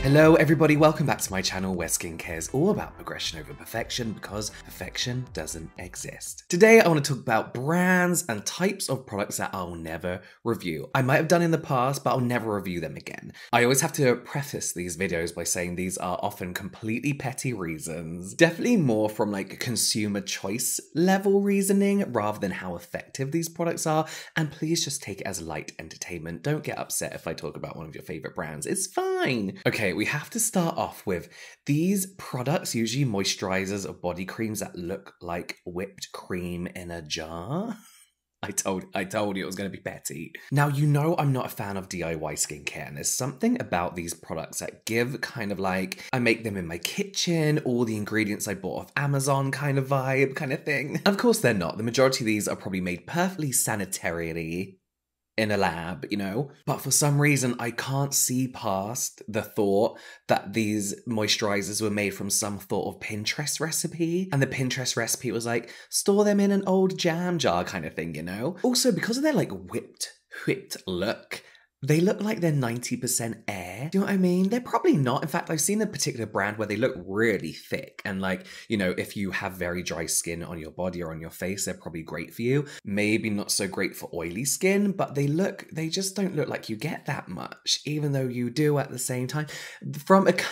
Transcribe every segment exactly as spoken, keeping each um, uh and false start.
Hello everybody, welcome back to my channel where skincare is all about progression over perfection because perfection doesn't exist. Today I want to talk about brands and types of products that I'll never review. I might have done in the past, but I'll never review them again. I always have to preface these videos by saying these are often completely petty reasons, definitely more from like consumer choice level reasoning rather than how effective these products are, and please just take it as light entertainment. Don't get upset if I talk about one of your favorite brands, it's fine. Okay, we have to start off with these products, usually moisturizers or body creams that look like whipped cream in a jar. I told I told you it was going to be petty. Now, you know I'm not a fan of D I Y skincare, and there's something about these products that give kind of like, I make them in my kitchen, all the ingredients I bought off Amazon kind of vibe kind of thing. Of course they're not. The majority of these are probably made perfectly sanitarily in a lab, you know? But for some reason, I can't see past the thought that these moisturizers were made from some sort of Pinterest recipe. And the Pinterest recipe was like, store them in an old jam jar kind of thing, you know? Also, because of their like whipped, whipped look, they look like they're ninety percent air. Do you know what I mean? They're probably not. In fact, I've seen a particular brand where they look really thick. And like, you know, if you have very dry skin on your body or on your face, they're probably great for you. Maybe not so great for oily skin, but they look, they just don't look like you get that much, even though you do at the same time. From a,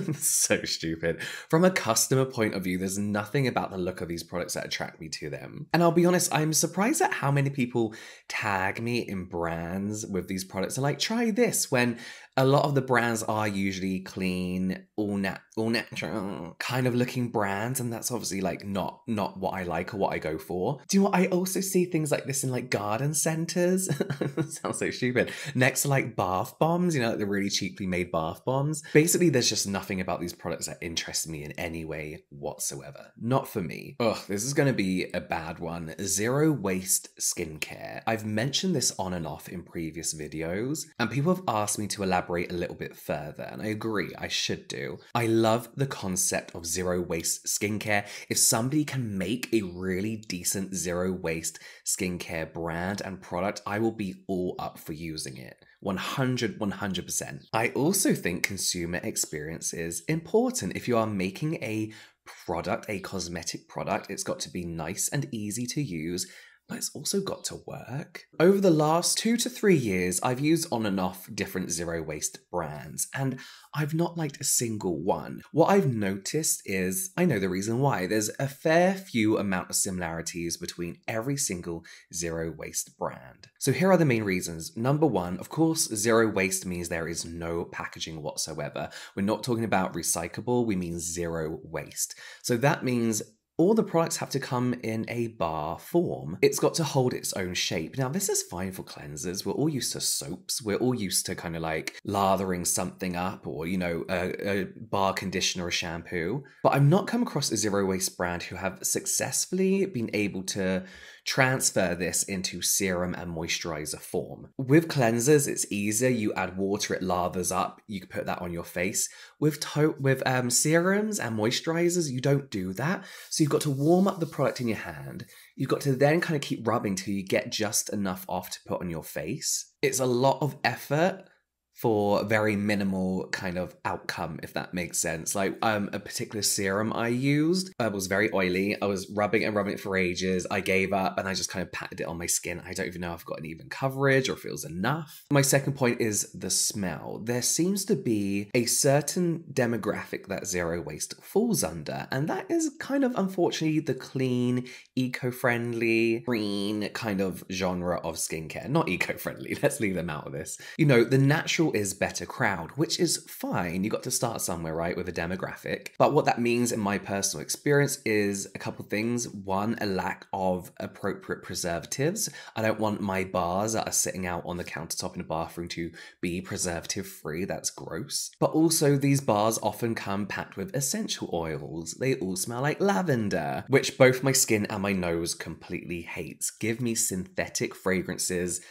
so stupid. From a customer point of view, there's nothing about the look of these products that attract me to them. And I'll be honest, I'm surprised at how many people tag me in brands with these products. Like, try this, when a lot of the brands are usually clean, all nat all natural kind of looking brands, and that's obviously like not not what I like or what I go for. Do you know what? I also see things like this in like garden centers. Sounds so stupid. Next to like bath bombs, you know, like the really cheaply made bath bombs. Basically, there's just nothing about these products that interests me in any way whatsoever. Not for me. Ugh, this is going to be a bad one. Zero waste skincare. I've mentioned this on and off in previous videos, and people have asked me to elaborate a little bit further, and I agree, I should do. I love the concept of zero waste skincare. If somebody can make a really decent zero waste skincare brand and product, I will be all up for using it. one hundred, one hundred percent. I also think consumer experience is important. If you are making a product, a cosmetic product, it's got to be nice and easy to use, but it's also got to work. Over the last two to three years, I've used on and off different zero waste brands, and I've not liked a single one. What I've noticed is, I know the reason why, there's a fair few amount of similarities between every single zero waste brand. So here are the main reasons. Number one, of course, zero waste means there is no packaging whatsoever. We're not talking about recyclable, we mean zero waste. So that means all the products have to come in a bar form. It's got to hold its own shape. Now, this is fine for cleansers. We're all used to soaps. We're all used to kind of like lathering something up, or, you know, a, a bar conditioner or shampoo. But I've not come across a zero waste brand who have successfully been able to transfer this into serum and moisturizer form. With cleansers, it's easier. You add water, it lathers up. You can put that on your face. With to with um, serums and moisturizers, you don't do that. So you've got to warm up the product in your hand. You've got to then kind of keep rubbing till you get just enough off to put on your face. It's a lot of effort for very minimal kind of outcome, if that makes sense. Like um, a particular serum I used uh, was very oily. I was rubbing and rubbing it for ages. I gave up and I just kind of patted it on my skin. I don't even know if I've got an even coverage or if it was enough. My second point is the smell. There seems to be a certain demographic that zero waste falls under, and that is kind of unfortunately the clean, eco-friendly, green kind of genre of skincare. Not eco-friendly, let's leave them out of this. You know, the natural is better crowd, which is fine. You got to start somewhere, right, with a demographic. But what that means in my personal experience is a couple things. One, a lack of appropriate preservatives. I don't want my bars that are sitting out on the countertop in a bathroom to be preservative free. That's gross. But also these bars often come packed with essential oils. They all smell like lavender, which both my skin and my nose completely hates. Give me synthetic fragrances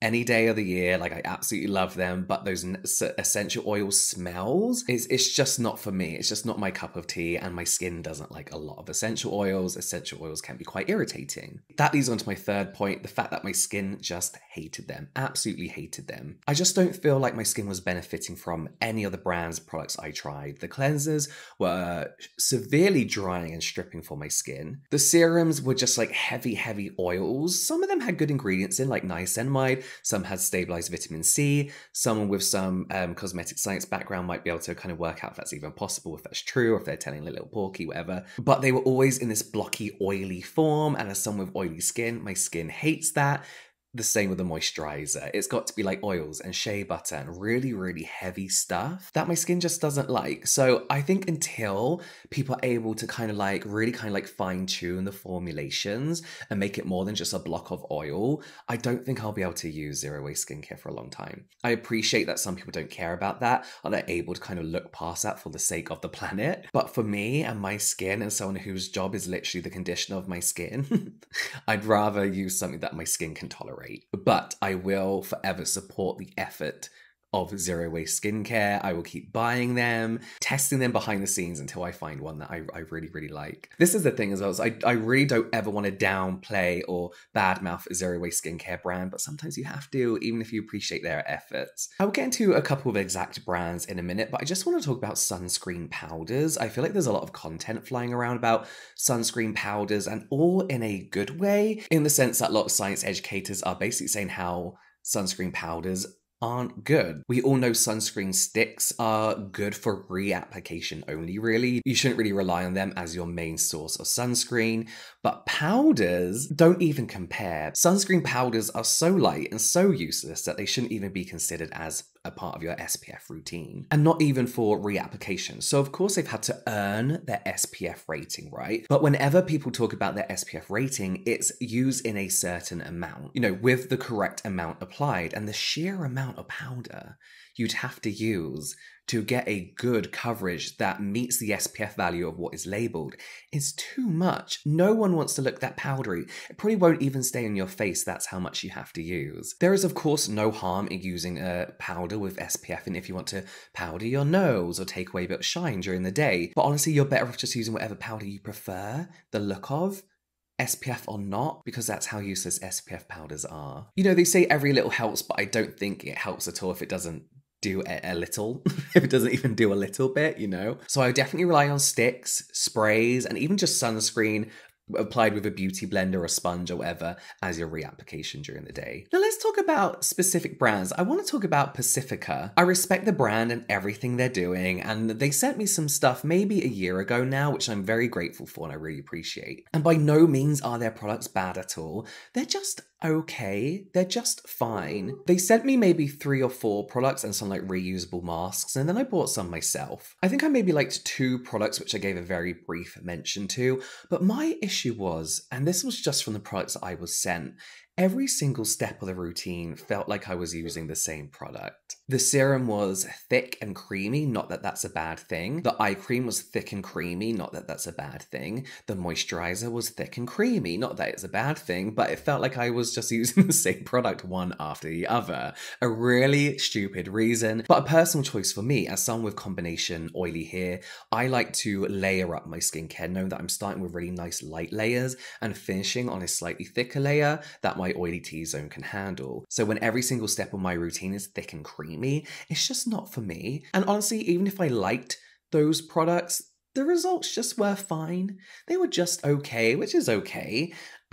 any day of the year. Like, I absolutely love them, but those essential oil smells, is it's just not for me. It's just not my cup of tea, and my skin doesn't like a lot of essential oils. Essential oils can be quite irritating. That leads on to my third point, the fact that my skin just hated them, absolutely hated them. I just don't feel like my skin was benefiting from any of the brands products I tried. The cleansers were severely drying and stripping for my skin. The serums were just like heavy, heavy oils. Some of them had good ingredients in, like niacinamide. Some had stabilized vitamin C. Someone with some um, cosmetic science background might be able to kind of work out if that's even possible, if that's true, or if they're telling a little porky, whatever. But they were always in this blocky, oily form, and as someone with oily skin, my skin hates that. The same with the moisturizer. It's got to be like oils and shea butter and really, really heavy stuff that my skin just doesn't like. So I think until people are able to kind of like really kind of like fine tune the formulations and make it more than just a block of oil, I don't think I'll be able to use zero waste skincare for a long time. I appreciate that some people don't care about that, or they're able to kind of look past that for the sake of the planet. But for me and my skin, and someone whose job is literally the condition of my skin, I'd rather use something that my skin can tolerate. But I will forever support the effort of zero waste skincare. I will keep buying them, testing them behind the scenes until I find one that I, I really, really like. This is the thing as well, is I, I really don't ever want to downplay or badmouth a zero waste skincare brand, but sometimes you have to, even if you appreciate their efforts. I will get into a couple of exact brands in a minute, but I just want to talk about sunscreen powders. I feel like there's a lot of content flying around about sunscreen powders, and all in a good way, in the sense that a lot of science educators are basically saying how sunscreen powders aren't good. We all know sunscreen sticks are good for reapplication only, really. You shouldn't really rely on them as your main source of sunscreen, but powders don't even compare. Sunscreen powders are so light and so useless that they shouldn't even be considered as a part of your S P F routine, and not even for reapplication. So of course they've had to earn their S P F rating, right? But whenever people talk about their S P F rating, it's used in a certain amount, you know, with the correct amount applied, and the sheer amount of powder you'd have to use to get a good coverage that meets the S P F value of what is labeled is too much. No one wants to look that powdery. It probably won't even stay on your face, that's how much you have to use. There is of course no harm in using a powder with S P F in if you want to powder your nose or take away a bit of shine during the day. But honestly, you're better off just using whatever powder you prefer the look of, S P F or not, because that's how useless S P F powders are. You know, they say every little helps, but I don't think it helps at all if it doesn't do a, a little, if it doesn't even do a little bit, you know? So I definitely rely on sticks, sprays, and even just sunscreen applied with a beauty blender or a sponge or whatever as your reapplication during the day. Now let's talk about specific brands. I want to talk about Pacifica. I respect the brand and everything they're doing, and they sent me some stuff maybe a year ago now, which I'm very grateful for and I really appreciate. And by no means are their products bad at all. They're just okay. They're just fine. They sent me maybe three or four products and some like reusable masks, and then I bought some myself. I think I maybe liked two products which I gave a very brief mention to, but my issue was, and this was just from the products that I was sent, every single step of the routine felt like I was using the same product. The serum was thick and creamy, not that that's a bad thing. The eye cream was thick and creamy, not that that's a bad thing. The moisturizer was thick and creamy, not that it's a bad thing, but it felt like I was just using the same product one after the other. A really stupid reason, but a personal choice for me. As someone with combination oily hair, I like to layer up my skincare, knowing that I'm starting with really nice light layers and finishing on a slightly thicker layer that my oily T-zone can handle. So when every single step of my routine is thick and creamy, it's just not for me. And honestly, even if I liked those products, the results just were fine. They were just okay, which is okay,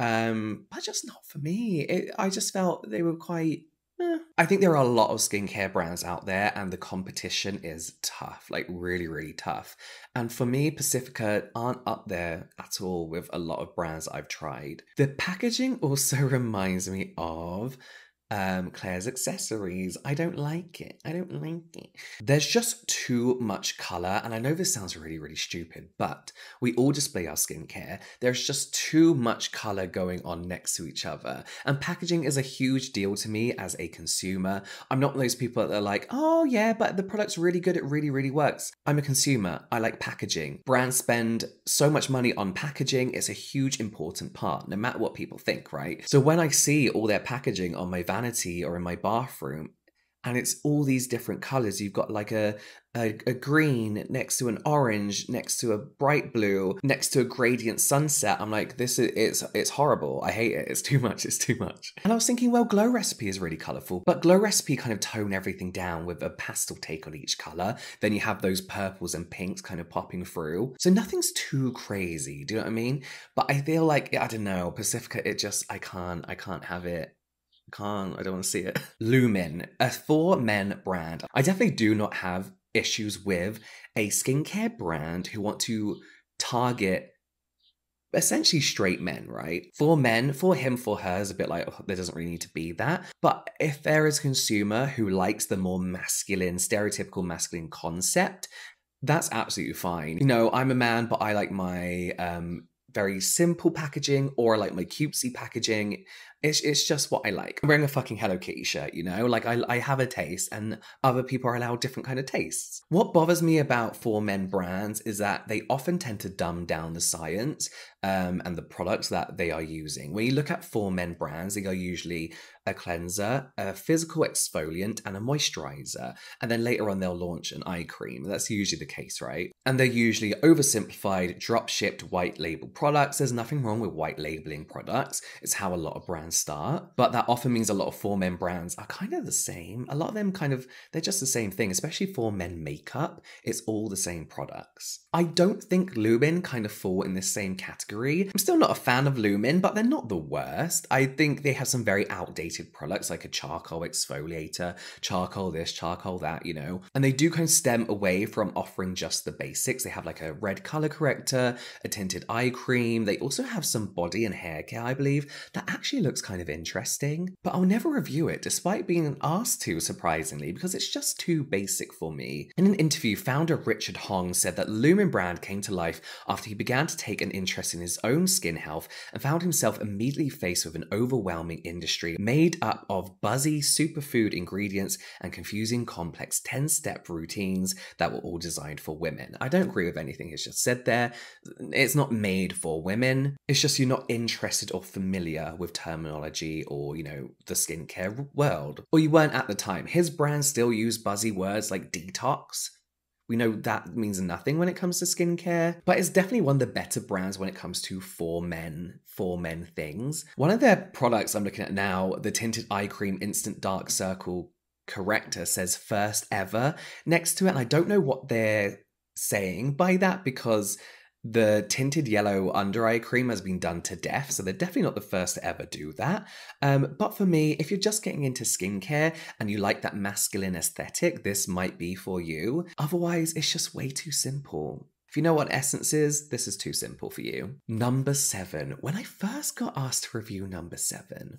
um, but just not for me. It, I just felt they were quite... Eh. I think there are a lot of skincare brands out there and the competition is tough, like really, really tough. And for me, Pacifica aren't up there at all with a lot of brands I've tried. The packaging also reminds me of Um, Claire's accessories. I don't like it. I don't like it. There's just too much color, and I know this sounds really, really stupid, but we all display our skincare. There's just too much color going on next to each other, and packaging is a huge deal to me as a consumer. I'm not one of those people that are like, oh yeah, but the product's really good. It really, really works. I'm a consumer. I like packaging. Brands spend so much money on packaging. It's a huge, important part, no matter what people think, right? So when I see all their packaging on my van vanity or in my bathroom, and it's all these different colors. You've got like a, a a green next to an orange, next to a bright blue, next to a gradient sunset. I'm like, this is it's it's horrible. I hate it. It's too much. It's too much. And I was thinking, well, Glow Recipe is really colorful, but Glow Recipe kind of tone everything down with a pastel take on each color. Then you have those purples and pinks kind of popping through. So nothing's too crazy. Do you know what I mean? But I feel like, I don't know, Pacifica, it just, I can't, I can't have it. Can't, I don't want to see it. Lumin, a for men brand. I definitely do not have issues with a skincare brand who want to target essentially straight men, right? For men, for him, for her is a bit like, oh, there doesn't really need to be that. But if there is a consumer who likes the more masculine, stereotypical masculine concept, that's absolutely fine. You know, I'm a man, but I like my um, very simple packaging, or I like my cutesy packaging. It's, it's just what I like. I'm wearing a fucking Hello Kitty shirt, you know? Like, I, I have a taste, and other people are allowed different kind of tastes. What bothers me about for men brands is that they often tend to dumb down the science um, and the products that they are using. When you look at for men brands, they are usually a cleanser, a physical exfoliant, and a moisturizer. And then later on, they'll launch an eye cream. That's usually the case, right? And they're usually oversimplified, drop-shipped, white label products. There's nothing wrong with white labeling products. It's how a lot of brands start, but that often means a lot of for men brands are kind of the same. A lot of them kind of, they're just the same thing, especially for men makeup. It's all the same products. I don't think Lumin kind of fall in this same category. I'm still not a fan of Lumin, but they're not the worst. I think they have some very outdated products like a charcoal exfoliator, charcoal this, charcoal that, you know, and they do kind of stem away from offering just the basics. They have like a red color corrector, a tinted eye cream. They also have some body and hair care, I believe, that actually looks kind of interesting, but I'll never review it despite being asked to, surprisingly, because it's just too basic for me. In an interview, founder Richard Hong said that Lumin brand came to life after he began to take an interest in his own skin health and found himself immediately faced with an overwhelming industry made up of buzzy superfood ingredients and confusing complex ten-step routines that were all designed for women. I don't agree with anything he's just said there. It's not made for women. It's just you're not interested or familiar with terminology or, you know, the skincare world. Or you weren't at the time. His brand still use buzzy words like detox. We know that means nothing when it comes to skincare, but it's definitely one of the better brands when it comes to for men, for men things. One of their products I'm looking at now, the Tinted Eye Cream Instant Dark Circle Corrector, says first ever next to it. And I don't know what they're saying by that, because the tinted yellow under eye cream has been done to death, so they're definitely not the first to ever do that. Um, but for me, if you're just getting into skincare and you like that masculine aesthetic, this might be for you. Otherwise, it's just way too simple. If you know what Essence is, this is too simple for you. Number seven. When I first got asked to review number seven,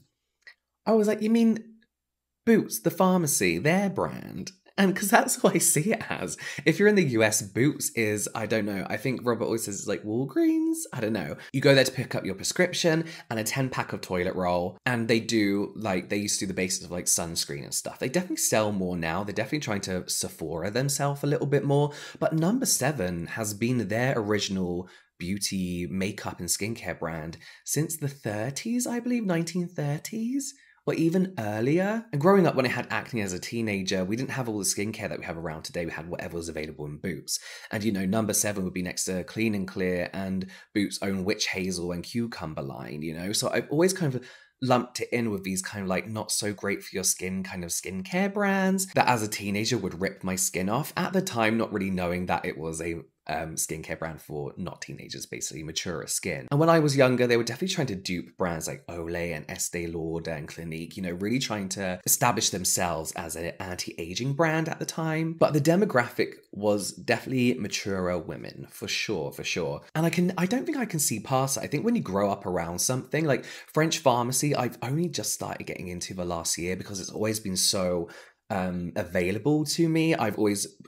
I was like, you mean Boots, the pharmacy, their brand? And because that's what I see it as. If you're in the U S, Boots is, I don't know, I think Robert always says it's like Walgreens? I don't know. You go there to pick up your prescription and a ten pack of toilet roll, and they do, like, they used to do the basics of like sunscreen and stuff. They definitely sell more now. They're definitely trying to Sephora themselves a little bit more. But number seven has been their original beauty, makeup, and skincare brand since the thirties, I believe, nineteen thirties. Or even earlier. And growing up, when I had acne as a teenager, we didn't have all the skincare that we have around today. We had whatever was available in Boots. And, you know, number seven would be next to Clean and Clear and Boots' own Witch Hazel and Cucumber line, you know? So I've always kind of lumped it in with these kind of like not so great for your skin kind of skincare brands that as a teenager would rip my skin off. At the time, not really knowing that it was a um, skincare brand for not teenagers, basically maturer skin. And when I was younger, they were definitely trying to dupe brands like Olay and Estee Lauder and Clinique, you know, really trying to establish themselves as an anti-aging brand at the time. But the demographic was definitely maturer women, for sure, for sure. And I can, I don't think I can see past it. I think when you grow up around something like French Pharmacy, I've only just started getting into the last year because it's always been so Um, available to me. I've always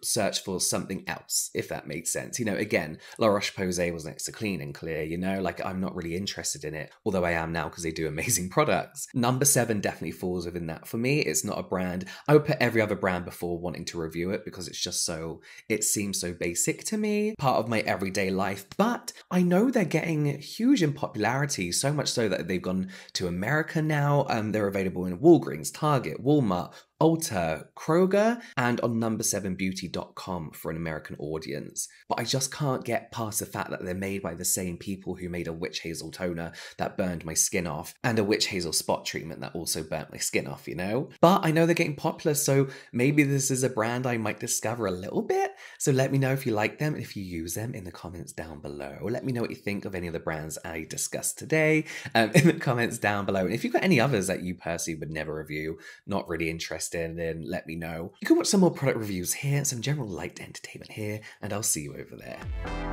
search for something else, if that makes sense. You know, again, La Roche-Posay was next to Clean and Clear, you know, like I'm not really interested in it, although I am now because they do amazing products. Number seven definitely falls within that for me. It's not a brand. I would put every other brand before wanting to review it because it's just so, it seems so basic to me, part of my everyday life. But I know they're getting huge in popularity, so much so that they've gone to America now. Um, they're available in Walgreens, Target, Walmart, Ulta, Kroger, and on number seven beauty dot com for an American audience. But I just can't get past the fact that they're made by the same people who made a witch hazel toner that burned my skin off and a witch hazel spot treatment that also burnt my skin off, you know? But I know they're getting popular, so maybe this is a brand I might discover a little bit. So let me know if you like them and if you use them in the comments down below. Let me know what you think of any of the brands I discussed today um, in the comments down below. And if you've got any others that you personally would never review, not really interested in, let me know. You can watch some more product reviews here, some general light entertainment here, and I'll see you over there.